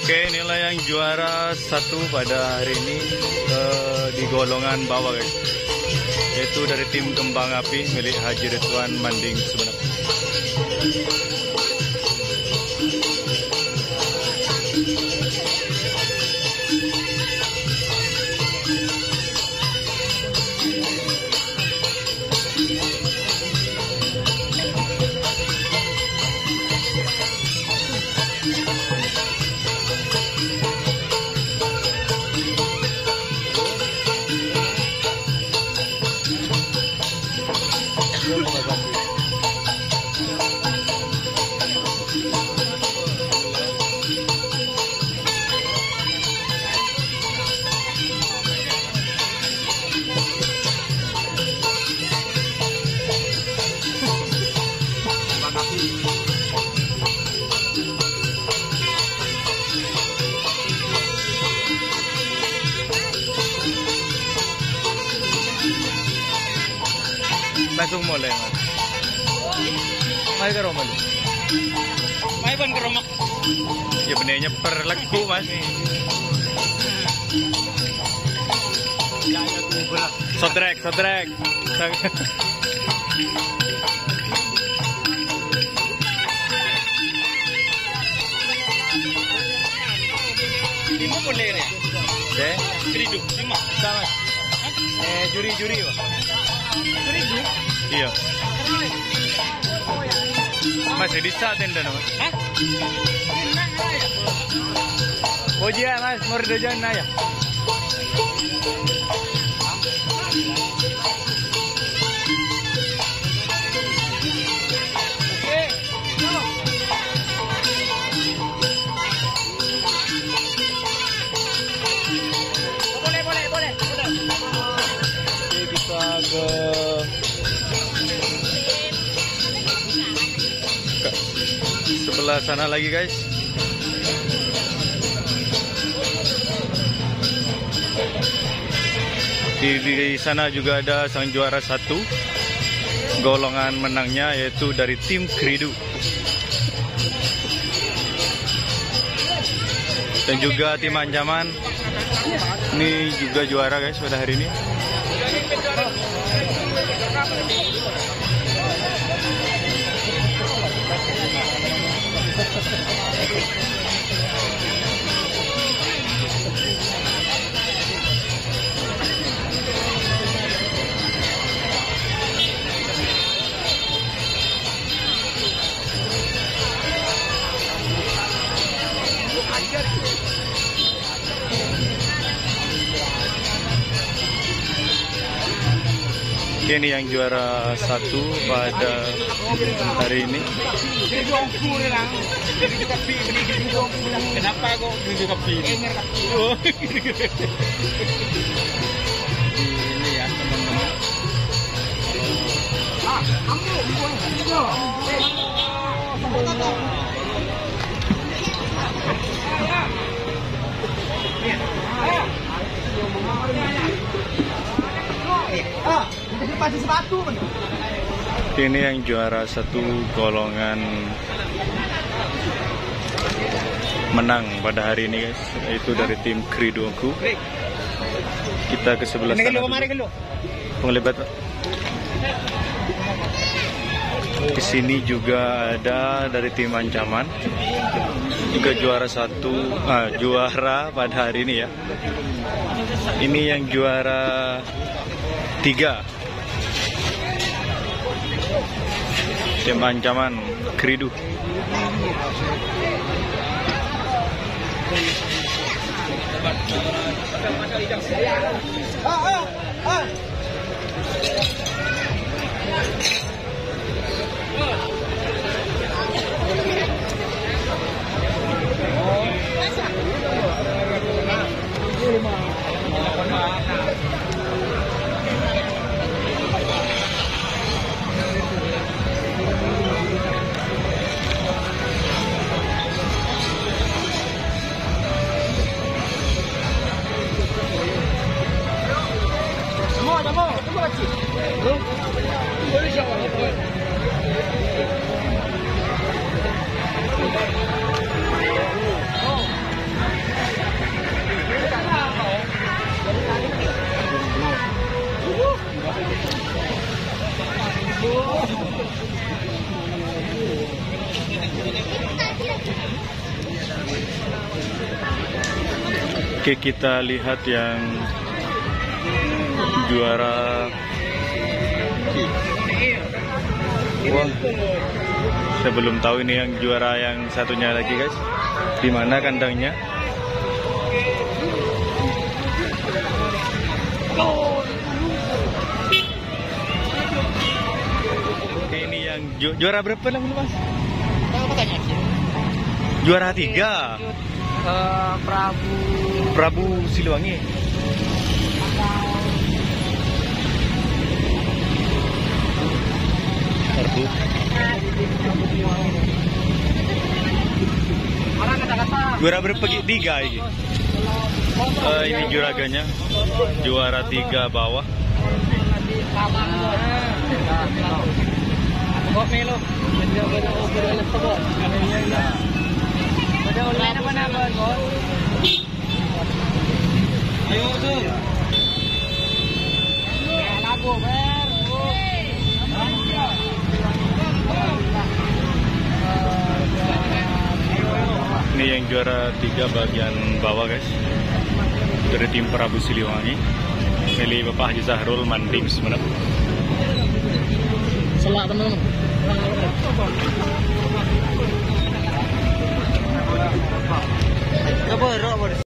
Oke, inilah yang juara satu pada hari ini di golongan bawah guys, yaitu dari tim Kembang Api milik Haji Ridwan Manding Sumeneb. Langsung mulai mas. Mari ke rumah. Mari ban ke rumah. Ya benarnya per lagu mas. Sotrek. Lima boleh ya? Oke. Keridu, lima. Sama. Juri pak. Keridu? Iya. Mas di saat tenda mas. Hah? Oh iya mas, mau dojan aja. Boleh. Oke, kita ke sebelah sana lagi guys. Di sana juga ada sang juara satu golongan menangnya, yaitu dari tim Kridu. Dan juga tim Ancaman ini juga juara guys pada hari ini. Ini yang juara satu pada hari ini. Kenapa kok keridu kopi? Ini ya teman-teman. Ini yang juara satu golongan menang pada hari ini guys, yaitu dari tim Kridoku. Kita ke sebelah sana dulu. Penglibat Pak. Di sini juga ada dari tim Ancaman, juga juara juara pada hari ini ya. Ini yang juara 3 tim Ancaman Kridu. Oke, kita lihat yang juara. Wah, saya belum tahu ini yang juara yang satunya lagi, guys. Di mana kandangnya? Oke, ini yang juara berapa namanya, Mas? Juara 3. Prabu Siliwangi. Juara berapa? 3 ini. Ini juraganya. Juara 3 bawah. Ini yang juara 3 bagian bawah, guys. Dari tim Prabu Siliwangi. Milik Bapak Haji Zahrul Mandim Semenep. Selak teman-teman.